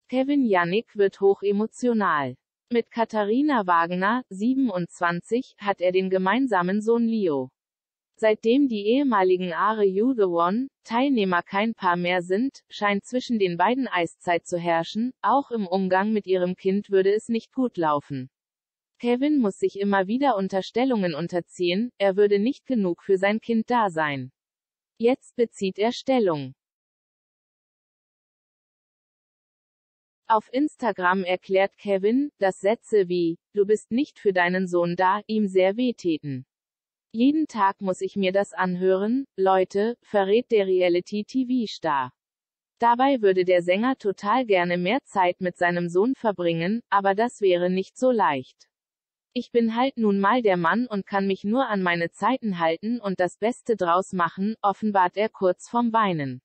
Kevin Jannik wird hochemotional. Mit Katharina Wagner, 27, hat er den gemeinsamen Sohn Leo. Seitdem die ehemaligen Are You the One Teilnehmer kein Paar mehr sind, scheint zwischen den beiden Eiszeit zu herrschen, auch im Umgang mit ihrem Kind würde es nicht gut laufen. Kevin muss sich immer wieder Unterstellungen unterziehen, er würde nicht genug für sein Kind da sein. Jetzt bezieht er Stellung. Auf Instagram erklärt Kevin, dass Sätze wie, du bist nicht für deinen Sohn da, ihm sehr wehtäten. Jeden Tag muss ich mir das anhören, Leute, verrät der Reality-TV-Star. Dabei würde der Sänger total gerne mehr Zeit mit seinem Sohn verbringen, aber das wäre nicht so leicht. Ich bin halt nun mal der Mann und kann mich nur an meine Zeiten halten und das Beste draus machen, offenbart er kurz vorm Weinen.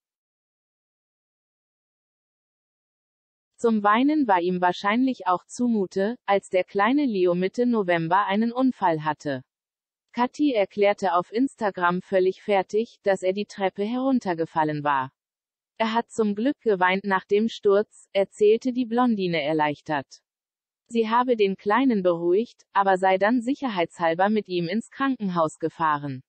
Zum Weinen war ihm wahrscheinlich auch zumute, als der kleine Leo Mitte November einen Unfall hatte. Katy erklärte auf Instagram völlig fertig, dass er die Treppe heruntergefallen war. Er hat zum Glück geweint nach dem Sturz, erzählte die Blondine erleichtert. Sie habe den Kleinen beruhigt, aber sei dann sicherheitshalber mit ihm ins Krankenhaus gefahren.